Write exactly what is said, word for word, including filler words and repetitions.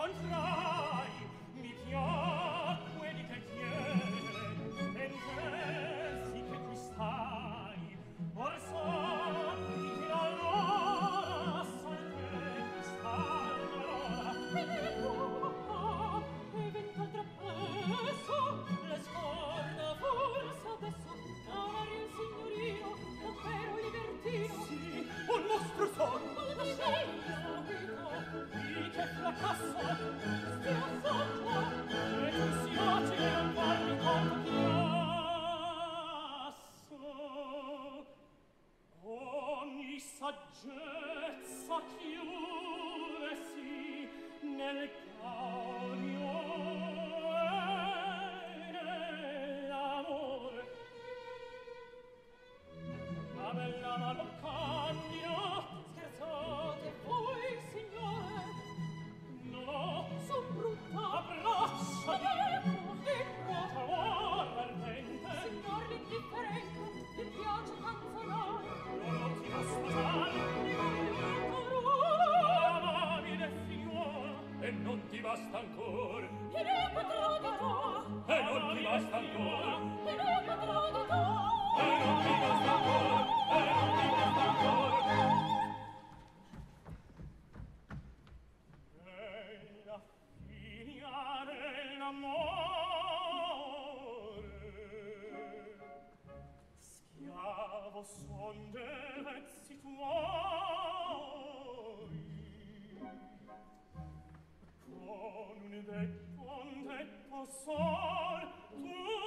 incontrai, mi piacque di te chiedere, pensersi che qui stai, or so di che allora sol che qui stai allora. Ecco, e vento trapesso, le scorda forse adesso, amare un signorino, un vero libertino. Sì, un mostro son, una scelta vita, di che fracasso, stia sotto, e tu si agile non farmi conto chiasso. Ogni saggezza chiudesi nel cagnio e nell'amore. La bella mano candida, scherzate voi, signore, no, son brutta, abbracciami, ecco, ecco, amor ardente, signor l'indifferente, mi piace canzonare, non ti va sposare, mi voglio ancora, amabile figliuola, e non ti basta ancor, e ne potrò di to, e non ti basta ancor, e ne potrò di to, e non ti basta ancor, e non ti basta ancor. Bella figlia dell'amore, schiavo son dei vezzi tuoi, con un detto, un detto sol, tu